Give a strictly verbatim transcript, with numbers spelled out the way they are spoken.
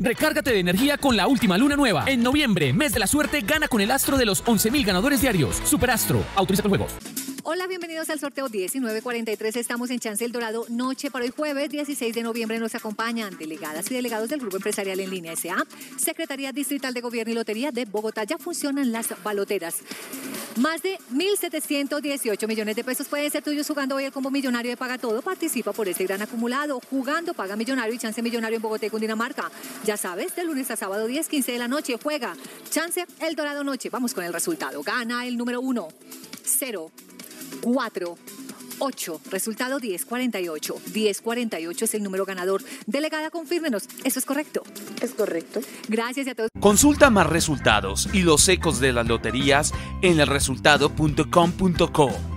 Recárgate de energía con la última luna nueva. En noviembre, mes de la suerte, gana con el astro de los once mil ganadores diarios. Superastro, autoriza con juegos. Hola, bienvenidos al sorteo diecinueve cuarenta y tres. Estamos en Chance El Dorado Noche para hoy jueves dieciséis de noviembre. Nos acompañan delegadas y delegados del Grupo Empresarial en Línea S A, Secretaría Distrital de Gobierno y Lotería de Bogotá. Ya funcionan las baloteras. Más de mil setecientos dieciocho millones de pesos pueden ser tuyos jugando hoy el combo millonario de Paga Todo. Participa por este gran acumulado. Jugando Paga Millonario y Chance Millonario en Bogotá y Cundinamarca. Ya sabes, de lunes a sábado, diez quince de la noche. Juega Chance El Dorado Noche. Vamos con el resultado. Gana el número uno, cero, cuatro, ocho. Resultado diez cuarenta y ocho. diez cuarenta y ocho es el número ganador. Delegada, confírmenos. ¿Eso es correcto? Es correcto. Gracias a todos. Consulta más resultados y los ecos de las loterías en el resultado punto com punto co.